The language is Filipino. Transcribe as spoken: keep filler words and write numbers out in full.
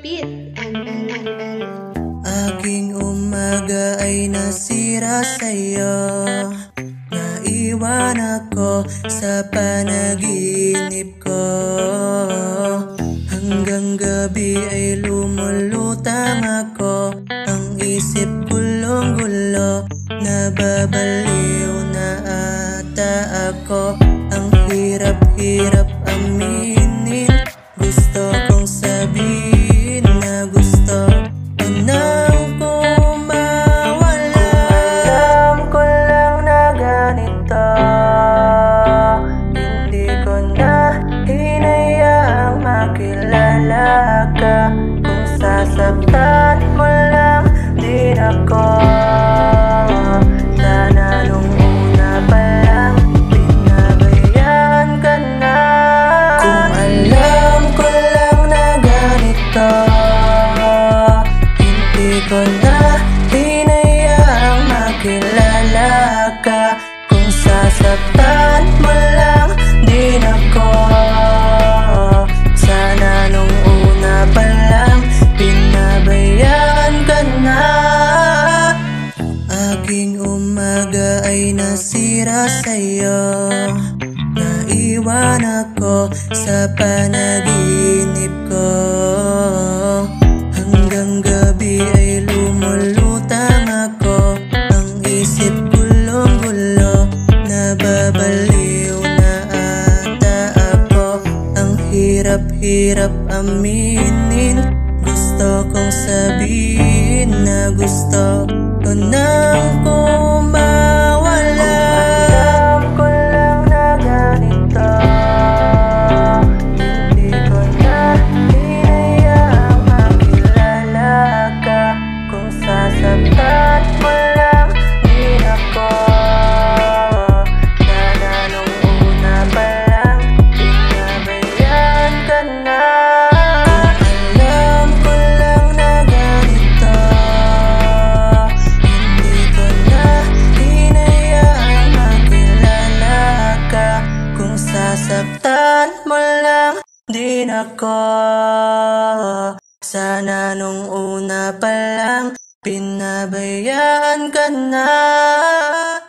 beat and Ben and Ben. Aking umaga ay nasira sa'yo. Naiwan ako sa panaginip ko. Hanggang gabi ay lumulutang ako. Ang isip gulong-gulo, nababaliw na ata ako. Ang hirap-hirap aminin, gusto kong sabihin na gusto ko nang kumawala. Alam ko lang na ganito, hindi ko na hinayaang makilala ka. Kung sasaktan mo lang din ako, sana nung una pa lang pinabayaan ka na. Kung alam ko lang na ganito, hindi ko na hinayaang makilala ka. Kung sasaktan mo lang din ako, sana nung una pa lang pinabayaan ka na. Aking umaga ay nasira sa'yo. Naiwan ako sa panaginip ko. Hanggang gabi ay lumulutang ako. Ang isip gulong-gulo, nababaliw na ata ako. Ang hirap-hirap aminin, gusto kong sabihin na gusto ko nang kumawala. Alam ko lang na ganito, hindi ko na hinayaang makilala ka. Kung sasaktan mo lang din ako, sana nung una pa lang pinabayaan ka na. Sasaktan mo lang din ako, sana nung una pa lang pinabayaan ka na.